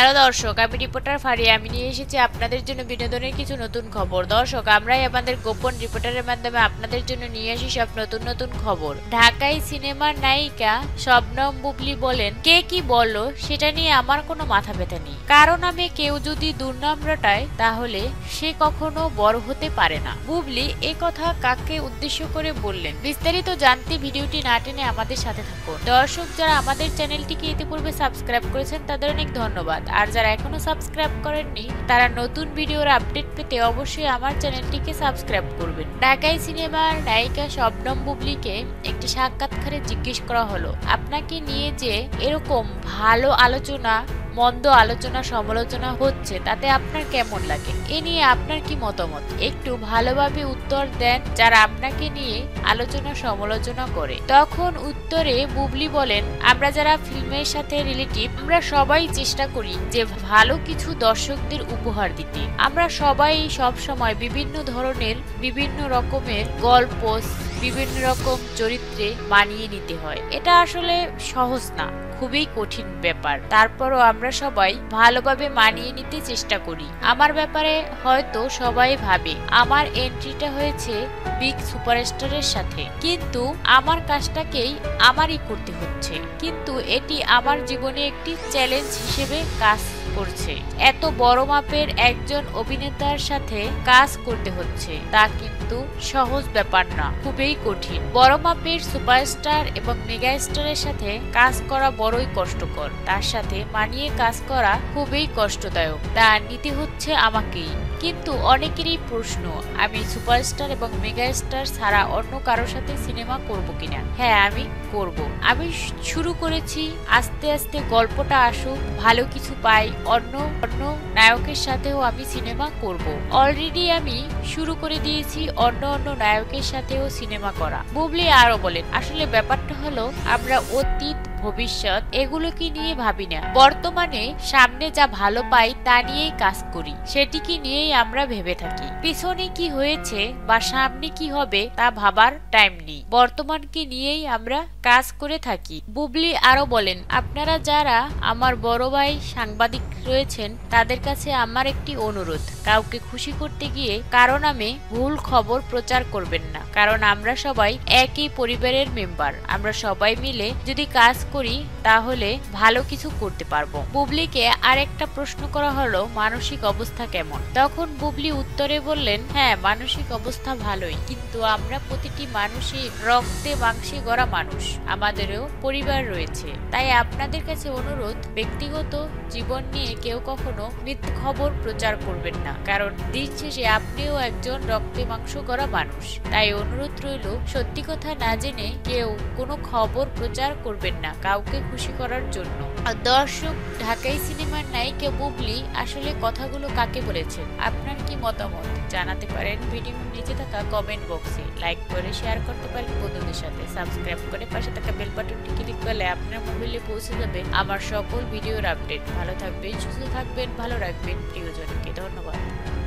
Hello দর্শক, আমি reporter Faria. আমি নিয়ে এসেছি আপনাদের জন্য বিনোদনের কিছু নতুন খবর। দর্শক, আমরাই আমাদের গোপন রিপোর্টারের মাধ্যমে আপনাদের জন্য নিয়ে আসি সব নতুন নতুন খবর। ঢাকাই সিনেমার নায়িকা শবনম বুবলি বলেন, কে কি বললো সেটা নিয়ে আমার কোনো মাথা ব্যথা নেই। কারণ আমি কেউ যদি দুর্নাম রটায় তাহলে সে কখনো বড় হতে পারে না। বুবলি এ কথা কাকে উদ্দেশ্য করে বললেন, বিস্তারিত জানতে ভিডিওটি না টেনে আমাদের সাথে থাকুন। দর্শক, যারা আমাদের চ্যানেলটিকে ইতিপূর্বে সাবস্ক্রাইব করেছেন তাদের অনেক ধন্যবাদ। আর যারা এখনো সাবস্ক্রাইব করেননি তারা নতুন ভিডিওর আপডেট পেতে অবশ্যই আমার চ্যানেলটিকে সাবস্ক্রাইব করবেন। ঢাকাই সিনেমার নায়িকা শবনম বুবলিকে একটি সাক্ষাৎকারে জিজ্ঞেস করা হলো, আপনাকে নিয়ে যে এরকম ভালো আলোচনা মন্দ আলোচনা সমালোচনা হচ্ছে তাতে আপনার কেমন লাগে, এ নিয়ে আপনার কি মতামত, একটু ভালোভাবে উত্তর দেন যারা আপনাকে নিয়ে আলোচনা সমালোচনা করে। তখন উত্তরে বুবলি বলেন, আমরা যারা ফিল্মের সাথে রিলেটিভ আমরা সবাই চেষ্টা করি যে ভালো কিছু দর্শকদের উপহার দিতে। আমরা সবাই সব সময় বিভিন্ন ধরনের বিভিন্ন রকমের গল্প বিভিন্ন রকম চরিত্রে মানিয়ে নিতে হয়। এটা আসলে সহজ না, খুবই কঠিন ব্যাপার। তারপরও আমরা সবাই ভালোভাবে মানিয়ে নিতে চেষ্টা করি। আমার ব্যাপারে হয়তো সবাই ভাবে আমার এন্ট্রিটা হয়েছে বিগ সুপারস্টারের সাথে, কিন্তু আমার কাজটাকেই আমারই করতে হচ্ছে। কিন্তু এটি আমার জীবনে একটি চ্যালেঞ্জ হিসেবে কাজ করছে। এত বড় মাপের একজন অভিনেতার সাথে কাজ করতে হচ্ছে, তা কিন্তু সহজ ব্যাপার না, খুবই কঠিন। বড় মাপের সুপারস্টার এবং মেগা স্টারের সাথে কাজ করা বড়ই কষ্টকর, তার সাথে মানিয়ে কাজ করা খুবই কষ্টদায়ক। তা নিতে হচ্ছে আমাকেই। কিন্তু অনেকেরই প্রশ্ন, আমি সুপারস্টার এবং মেগা স্টার ছাড়া অন্য কারোর সাথে সিনেমা করব কিনা। হ্যাঁ, আমি করব। আমি শুরু করেছি, আস্তে আস্তে গল্পটা আসুক, ভালো কিছু পাই, অন্য নায়কের সাথেও আমি সিনেমা করব। অলরেডি আমি শুরু করে দিয়েছি অন্য নায়কের সাথেও সিনেমা করা। বুবলি আরো বলেন, আসলে ব্যাপারটা হলো আমরা অতীত ভবিষ্যৎ এগুলোকে নিয়ে ভাবি না, বর্তমানে সামনে যা ভালো পাই তা নিয়েই কাজ করি, সেটিকে নিয়েই আমরা ভেবে থাকি। পিছনে কি হয়েছে বা সামনে কি হবে তা ভাবার টাইম নেই, বর্তমানকে নিয়েই আমরা কাজ করে থাকি। বুবলি আরো বলেন, আপনারা যারা আমার বড় ভাই সাংবাদিক রয়েছেন তাদের কাছে আমার একটি অনুরোধ, কাউকে খুশি করতে গিয়ে কারো নামে ভুল খবর প্রচার করবেন না। কারণ আমরা সবাই একই পরিবারের মেম্বার, আমরা সবাই মিলে যদি কাজ করি তাহলে ভালো কিছু করতে পারবো। বুবলিকে আর একটা প্রশ্ন করা হলো, মানসিক অবস্থা কেমন? তখন বুবলি উত্তরে বললেন, হ্যাঁ মানসিক অবস্থা ভালোই, কিন্তু আমরা প্রতিটি মানুষই রক্তে মাংসে গড়া মানুষ, আমাদেরও পরিবার রয়েছে। তাই আপনাদের কাছে অনুরোধ, ব্যক্তিগত জীবন নিয়ে কেউ কখনো মিথ্যা খবর প্রচার করবেন না, কারণ দিন শেষে আপনিও একজন রক্তে মাংস গড়া মানুষ। তাই অনুরোধ রইল, সত্যি কথা না জেনে কেউ কোনো খবর প্রচার করবেন না কাউকে খুশি করার জন্য। দর্শক, ঢাকাই সিনেমার নায়িকা বুবলি আসলে কথাগুলো কাকে বলেছেন, আপনার কি মতামত জানাতে পারেন ভিডিওর নিচে থাকা কমেন্ট বক্সে। লাইক করে শেয়ার করতে পারেন বন্ধুদের সাথে, সাবস্ক্রাইব করে পাশে থাকা বেল বাটনটি ক্লিক করলে আপনার মোবাইলে পৌঁছে যাবে আমার সকল ভিডিওর আপডেট। ভালো থাকবেন, সুস্থ থাকবেন, ভালো রাখবেন প্রিয়জনকে। ধন্যবাদ।